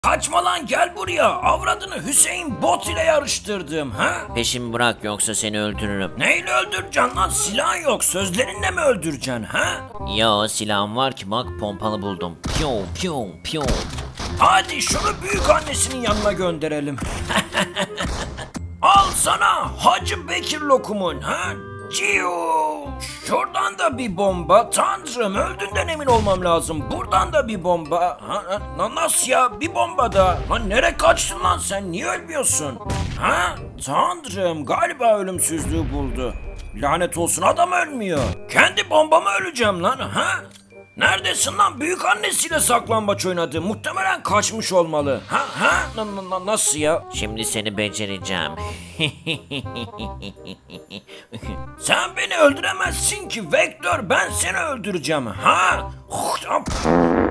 Kaçma lan, gel buraya. Avradını Hüseyin Bot ile yarıştırdım ha? Peşimi bırak yoksa seni öldürürüm. Neyle öldüreceksin lan? Silahın yok, sözlerinle mi öldüreceksin ha? Yo, silahım var ki bak, pompalı buldum. Piyo piyo piyo. Hadi şunu büyük annesinin yanına gönderelim. Al sana Hacı Bekir lokumun ha? Ciu. Şuradan da bir bomba. Tanrım, öldüğünden emin olmam lazım. Buradan da bir bomba. Nasıl ya? Bir bomba da. Lan nereye kaçtın lan sen? Niye ölmüyorsun? Ha? Tanrım, galiba ölümsüzlüğü buldu. Lanet olsun, adam ölmüyor. Kendi bombama öleceğim lan ha? Neredesin lan? Büyük annesiyle saklambaç oynadı. Muhtemelen kaçmış olmalı. Nasıl ya? Şimdi seni becereceğim. Sen beni öldüremezsin ki Vektör. Ben seni öldüreceğim. Ha?